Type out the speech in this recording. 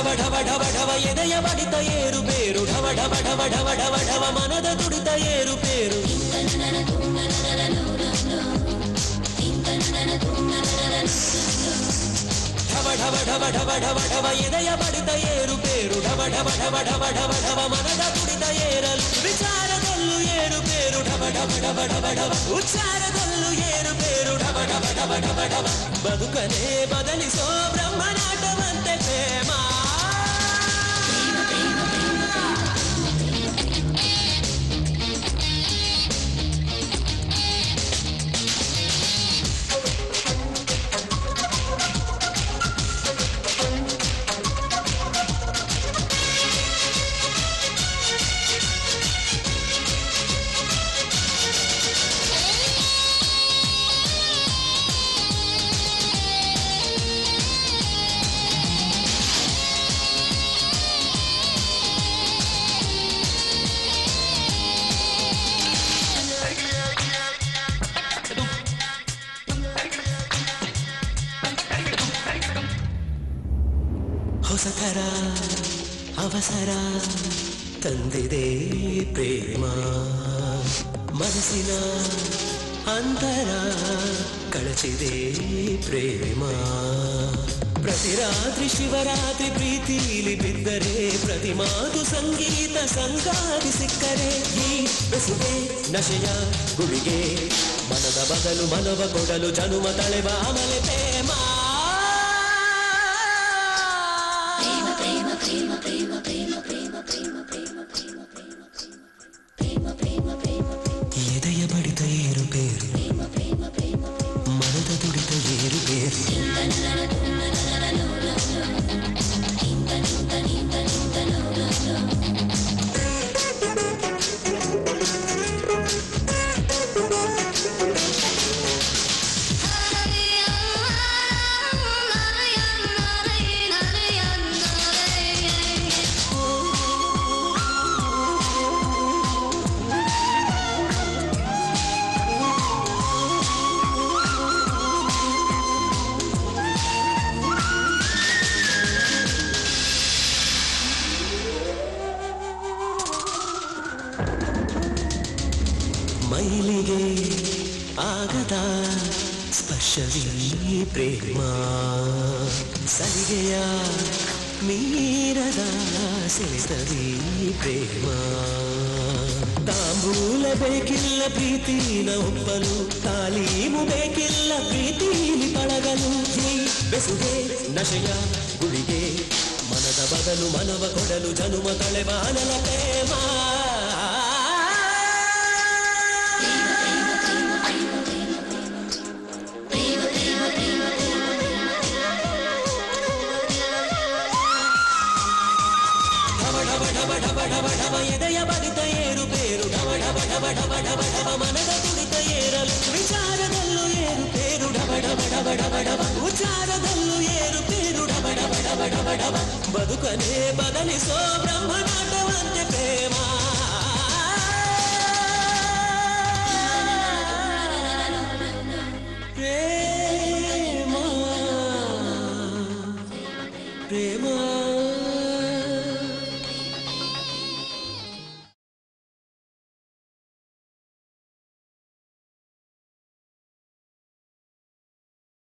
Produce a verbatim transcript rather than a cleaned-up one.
ಢವ ಢವ ಢವ ಢವ ಎದೆಯ ಬಡಿತ ಏರು ಬೇರು ಢವ ಢವ ಢವ ಢವ ಢವ ಢವ ಮನದ ತುಡಿತ ಏರು ಬೇರು ಢವ ಢವ ಢವ ಢವ ಢವ ಢವ ಎದೆಯ ಬಡಿತ ಏರು ಬೇರು ಢವ ಢವ ಢವ ಢವ ಢವ ಢವ ಮನದ ತುಡಿತ ಏರಲು ವಿಚಾರದಲ್ಲೂ ಏರು ಬೇರು ಢವ ಢವ ಢವ ಢವ ಢವ ಉಚ್ಚಾರದಲ್ಲೂ ಏರು ಬೇರು ಢವ ಢವ ಢವ ಢವ ಢವ ಬದುಕನೇ ಬದಲಿಸೋ ಬ್ರಹ್ಮನಾಟವಂತೆ ಪ್ರೇಮ ಹೊಸತರ ಅವಸರ ತಂದಿದೆ ಪ್ರೇಮ ಮನಸ್ಸಿನ ಅಂತರ ಕಳಚಿದೆ ಪ್ರೇಮ ಪ್ರತಿ ರಾತ್ರಿ ಶಿವರಾತ್ರಿ ಪ್ರೀತಿಲಿ ಬಿದ್ದರೆ ಪ್ರತಿ ಮಾತು ಸಂಗೀತ ಸಂಗಾತಿ ಸಿಕ್ಕರೆ ಈ ಬೆಸುಗೆ ನಶೆಯ ಗುಳಿಗೆ ಮನದ ಬದಲು ಮನವ ಕೊಡಲು ಜನುಮ ತಳೆವ ಅಮಲೆ ಪ್ರೇಮ ಎದೆಯ ಬಡಿತ ಏರು ಬೇರು ಮನದ ತುಡಿತ ಏರು ಬೇರು ಮೈಲಿಗೆ ಆಗದ ಸ್ಪರ್ಶವೀ ಪ್ರೇಮ ಸಲಿಗೆಯ ಮೀರದ ಸೆಳೆತವೀ ಪ್ರೇಮ ತಾಂಬೂಲ ಬೇಕಿಲ್ಲ ಪ್ರೀತಿನ ಒಪ್ಪಲು ತಾಲೀಮು ಬೇಕಿಲ್ಲ ಪ್ರೀತಿಲಿ ಪಳಗಲು ಈ ಬೆಸುಗೆ ನಶೆಯ ಗುಳಿಗೆ ಮನದ ಬದಲು ಮನವ ಕೊಡಲು ಜನುಮ ತಳೆವ ಅನಲ ಪ್ರೇಮ ಎದೆಯ ಬಡಿತ ಏರು ಬೇರು ಢವ ಢವ ಢವ ಢವ ಢವ ಢವ ಮನದ ತುಡಿತ ಏರಲು ವಿಚಾರದಲ್ಲೂ ಏರು ಬೇರು ಢವ ಢವ ಢವ ಢವ ಢವ ಉಚ್ಚಾರದಲ್ಲೂ ಏರು ಬೇರು ಢವ ಢವ ಢವ ಢವ ಢವ ಬದುಕನೇ ಬದಲಿಸೋ ಬ್ರಹ್ಮನಾಟವಂತೆ ಪ್ರೇಮ ಪ್ರೇಮ ಪ್ರೇಮ